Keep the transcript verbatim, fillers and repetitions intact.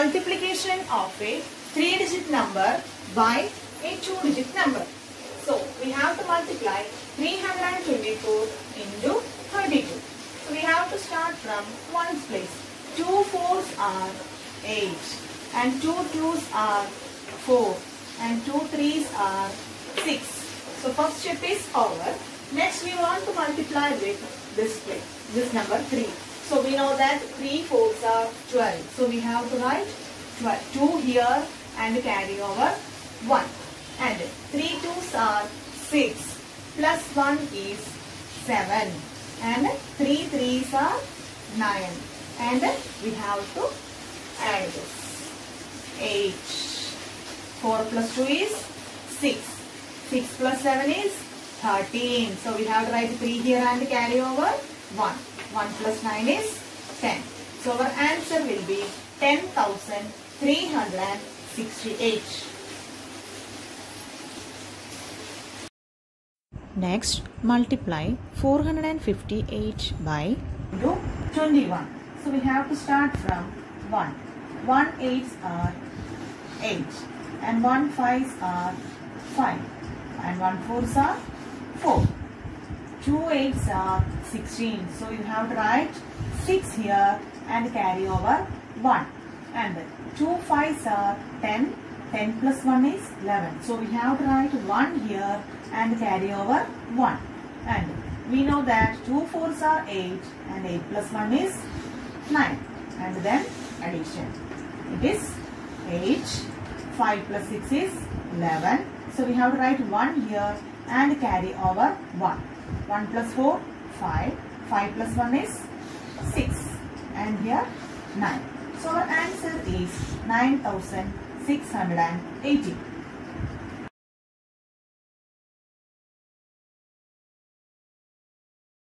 multiplication of a three-digit number by a two-digit number. So we have to multiply three hundred twenty-four into thirty-two. So we have to start from ones place. Two fours are eight, and two twos are four, and two threes are six. So first step is over. Next we want to multiply with this place, this number three. So we know that three fours are twelve. So we have to write twelve. two here and carry over one. And three twos are six. Plus one is seven. And three threes are nine. And we have to add this. eight. four plus two is six. six plus seven is thirteen. So we have to write three here and carry over one. one plus nine is ten. So our answer will be ten thousand three hundred sixty-eight. Next, multiply four hundred fifty-eight by twenty-one. So we have to start from one. one eights are eight. And one fives are five. And one fours are four. two eights are sixteen. So you have to write six here and carry over one. And two fives are ten. ten plus one is eleven. So we have to write one here and carry over one. And we know that two fours are eight and eight plus one is nine. And then addition. It is eight. five plus six is eleven. So we have to write one here and carry over one. one plus four, five. five plus one is six. And here nine. So our answer is nine thousand six hundred eighty.